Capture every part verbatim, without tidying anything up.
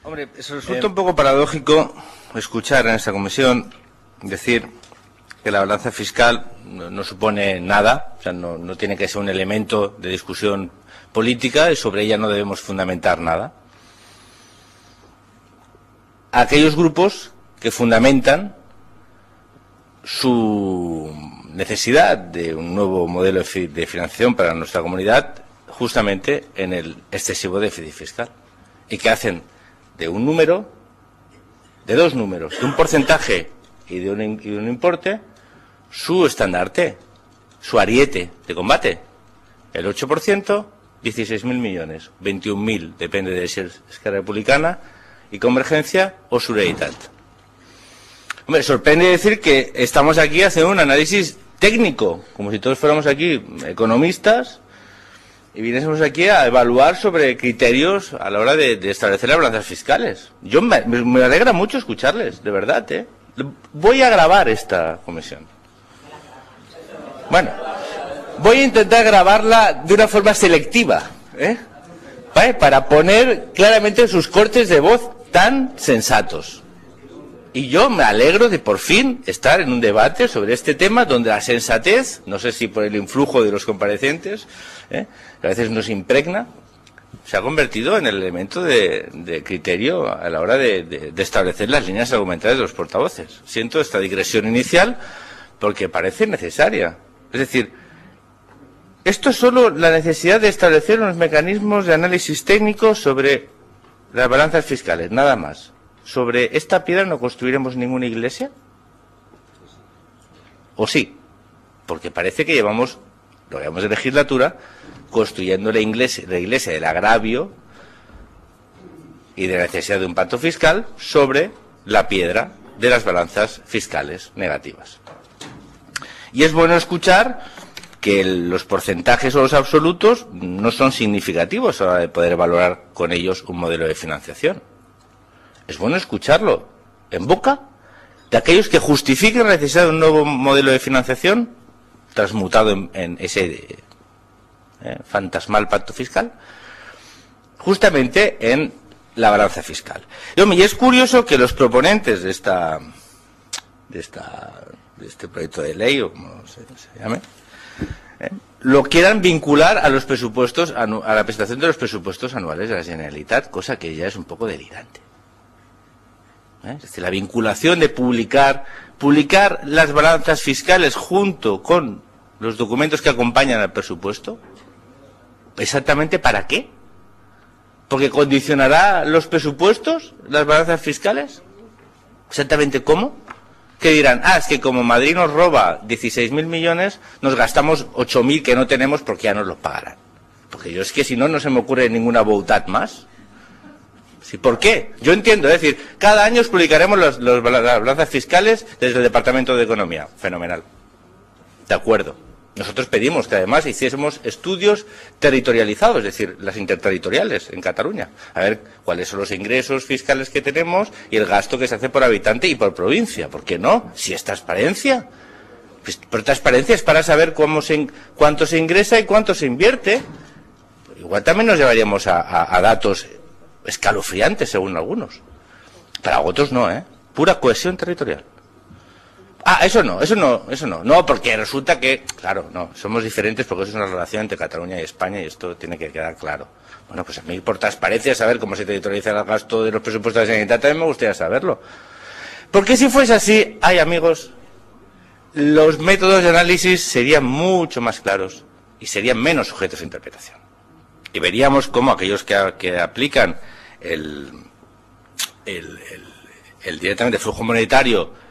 Hombre, eso resulta eh, un poco paradójico escuchar en esta comisión decir que la balanza fiscal no, no supone nada, o sea, no, no tiene que ser un elemento de discusión política y sobre ella no debemos fundamentar nada. Aquellos grupos que fundamentan su necesidad de un nuevo modelo de financiación para nuestra comunidad justamente en el excesivo déficit fiscal y que hacen de un número, de dos números, de un porcentaje y de un, y de un importe, su estandarte, su ariete de combate. El ocho por ciento, dieciséis mil millones, veintiún mil, depende de si es Esquerra Republicana, y Convergencia o Sureitat. Hombre, sorprende decir que estamos aquí haciendo un análisis técnico, como si todos fuéramos aquí economistas, y viniésemos aquí a evaluar sobre criterios a la hora de, de establecer las balanzas fiscales. Yo me, me alegra mucho escucharles, de verdad, ¿eh? Voy a grabar esta comisión. Bueno, voy a intentar grabarla de una forma selectiva, ¿eh? ¿Vale? Para poner claramente sus cortes de voz tan sensatos. Y yo me alegro de por fin estar en un debate sobre este tema donde la sensatez, no sé si por el influjo de los comparecientes, ¿eh? que a veces nos impregna, se ha convertido en el elemento de, de criterio a la hora de, de, de establecer las líneas argumentales de los portavoces. Siento esta digresión inicial porque parece necesaria. Es decir, esto es solo la necesidad de establecer unos mecanismos de análisis técnico sobre las balanzas fiscales, nada más. ¿Sobre esta piedra no construiremos ninguna iglesia? ¿O sí? Porque parece que llevamos, lo llevamos de legislatura, construyendo la iglesia, la iglesia del agravio y de la necesidad de un pacto fiscal sobre la piedra de las balanzas fiscales negativas. Y es bueno escuchar que el, los porcentajes o los absolutos no son significativos a la hora de poder valorar con ellos un modelo de financiación. Es bueno escucharlo en boca de aquellos que justifiquen la necesidad de un nuevo modelo de financiación transmutado en, en ese eh, fantasmal pacto fiscal, justamente en la balanza fiscal. Y, hombre, y es curioso que los proponentes de esta, de esta, de este proyecto de ley, o como se, se llame, eh, lo quieran vincular a los presupuestos, a, a la presentación de los presupuestos anuales de la Generalitat, cosa que ya es un poco delirante. ¿Eh? Es decir, la vinculación de publicar, publicar las balanzas fiscales junto con los documentos que acompañan al presupuesto, ¿exactamente para qué? ¿Porque condicionará los presupuestos, las balanzas fiscales? ¿Exactamente cómo? Que dirán, ah, es que como Madrid nos roba dieciséis mil millones, nos gastamos ocho mil que no tenemos porque ya nos los pagarán. Porque yo es que si no, no se me ocurre ninguna boutat más. ¿Sí? ¿Por qué? Yo entiendo, es decir, cada año os publicaremos los, los, las balanzas fiscales desde el Departamento de Economía. Fenomenal. De acuerdo. Nosotros pedimos que además hiciésemos estudios territorializados, es decir, las interterritoriales en Cataluña. A ver cuáles son los ingresos fiscales que tenemos y el gasto que se hace por habitante y por provincia. ¿Por qué no? Si es transparencia. Pues, pero transparencia es para saber cómo se, cuánto se ingresa y cuánto se invierte. Igual también nos llevaríamos a, a, a datos escalofriantes según algunos. Para otros no, ¿eh? Pura cohesión territorial. Ah, eso no, eso no, eso no. No, porque resulta que, claro, no, somos diferentes porque eso es una relación entre Cataluña y España y esto tiene que quedar claro. Bueno, pues a mí por transparencia saber cómo se territorializa el gasto de los presupuestos de la Generalitat también me gustaría saberlo. Porque si fuese así, ay amigos, los métodos de análisis serían mucho más claros y serían menos sujetos a interpretación. Y veríamos cómo aquellos que, que aplican el, el, el, el directamente flujo monetario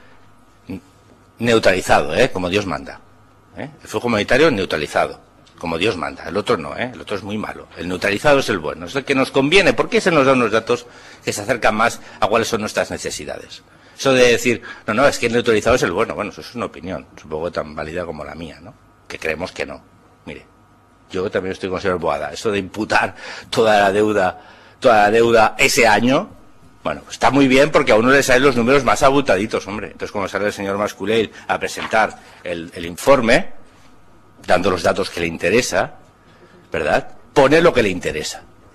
neutralizado, ¿eh? Como Dios manda, ¿eh? El flujo monetario neutralizado, como Dios manda. El otro no, ¿eh? El otro es muy malo. El neutralizado es el bueno, es el que nos conviene, porque ese nos da unos datos que se acercan más a cuáles son nuestras necesidades. Eso de decir, no, no, es que el neutralizado es el bueno, bueno, eso es una opinión, supongo tan válida como la mía, ¿no? Que creemos que no. Mire, yo también estoy con el señor Boada. Eso de imputar toda la deuda, toda la deuda ese año, bueno, está muy bien porque a uno le salen los números más abultaditos, hombre. Entonces, cuando sale el señor Masculell a presentar el, el informe, dando los datos que le interesa, ¿verdad? Pone lo que le interesa.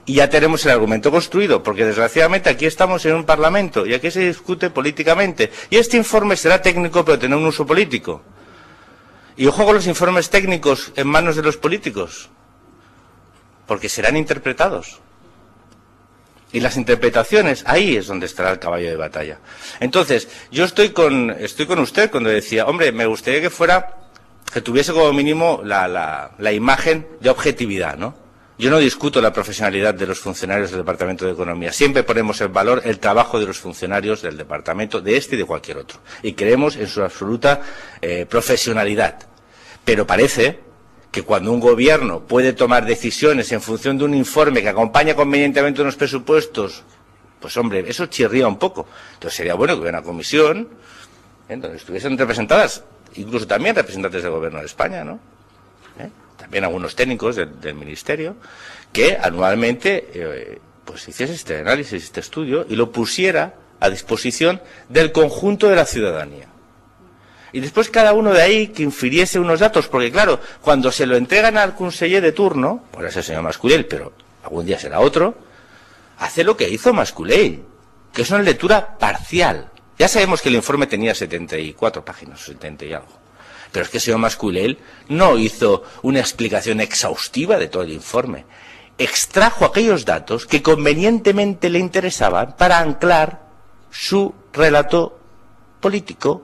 y ya tenemos el argumento construido, porque desgraciadamente aquí estamos en un parlamento y aquí se discute políticamente. Y este informe será técnico, pero tendrá un uso político. Y ojo con los informes técnicos en manos de los políticos, porque serán interpretados. Y las interpretaciones, ahí es donde estará el caballo de batalla. Entonces, yo estoy con, estoy con usted cuando decía, hombre, me gustaría que fuera, que tuviese como mínimo la, la, la imagen de objetividad, ¿no? Yo no discuto la profesionalidad de los funcionarios del Departamento de Economía. Siempre ponemos en valor el trabajo de los funcionarios del Departamento, de este y de cualquier otro. Y creemos en su absoluta eh, profesionalidad. Pero parece que cuando un gobierno puede tomar decisiones en función de un informe que acompaña convenientemente unos presupuestos, pues hombre, eso chirría un poco. Entonces sería bueno que hubiera una comisión en donde estuviesen representadas, incluso también representantes del Gobierno de España, ¿no? ¿Eh? También algunos técnicos del, del Ministerio, que anualmente eh, pues hiciese este análisis, este estudio, y lo pusiera a disposición del conjunto de la ciudadanía. Y después cada uno de ahí que infiriese unos datos, porque claro, cuando se lo entregan al conseller de turno, por ese señor Masculell, pero algún día será otro, hace lo que hizo Masculell, que es una lectura parcial. Ya sabemos que el informe tenía setenta y cuatro páginas, setenta y algo. Pero es que el señor Masculell no hizo una explicación exhaustiva de todo el informe. Extrajo aquellos datos que convenientemente le interesaban para anclar su relato político.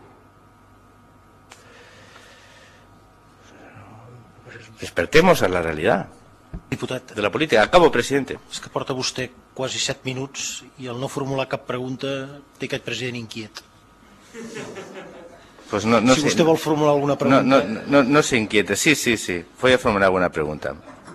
Despertemos a la realidad. Diputat, de la política. Acabo, presidente. És que porta vostè quasi set minuts i al no formular cap pregunta té aquest president inquiet. Pues no, no si sé, vostè vol formular alguna pregunta... No, no, no, no se inquiete. Sí, sí, sí. Voy a formular alguna pregunta.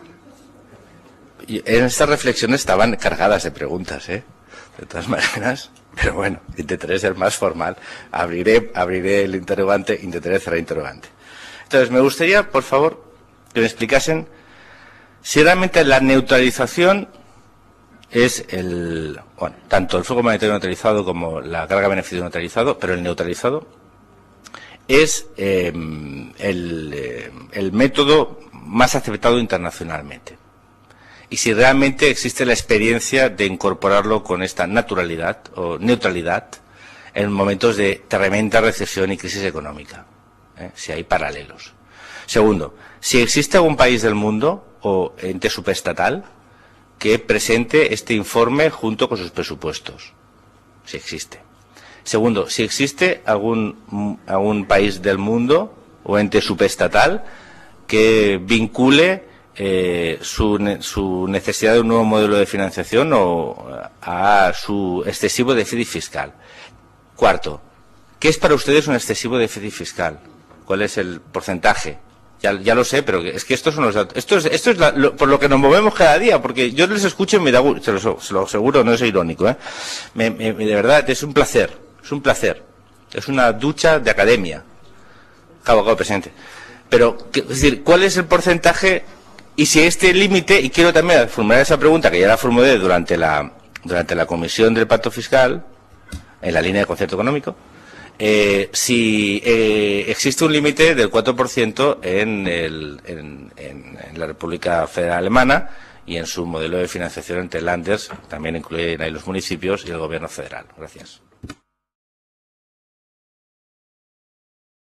Y en estas reflexiones estaban cargadas de preguntas, ¿eh? De todas maneras. Pero bueno, intentaré ser más formal. Abriré, abriré el interrogante, intentaré cerrar el interrogante. Entonces, me gustaría, por favor, que me explicasen si realmente la neutralización es el, bueno, tanto el flujo monetario neutralizado como la carga-beneficio neutralizado, pero el neutralizado es eh, el, eh, el método más aceptado internacionalmente. Y si realmente existe la experiencia de incorporarlo con esta naturalidad o neutralidad en momentos de tremenda recesión y crisis económica, ¿eh? Si hay paralelos. Segundo, si existe algún país del mundo o ente subestatal que presente este informe junto con sus presupuestos. Si existe. Segundo, si existe algún, algún país del mundo o ente subestatal que vincule eh, su, su necesidad de un nuevo modelo de financiación o a su excesivo déficit fiscal. Cuarto, ¿qué es para ustedes un excesivo déficit fiscal? ¿Cuál es el porcentaje? Ya, ya lo sé, pero es que estos son los datos. Esto es, esto es la, lo, por lo que nos movemos cada día, porque yo les escucho y me da gusto, se lo, se lo aseguro, no es irónico, ¿eh? Me, me, de verdad, es un placer, es un placer. Es una ducha de academia. Cabo, cabo, presidente. Pero, es decir, ¿cuál es el porcentaje? Y si este límite, y quiero también formular esa pregunta, que ya la formulé durante la, durante la comisión del pacto fiscal, en la línea de concierto económico, Eh, si eh, existe un límite del cuatro por ciento en, el, en, en, en la República Federal Alemana y en su modelo de financiación entre Länders, también incluyen ahí los municipios y el Gobierno federal. Gracias.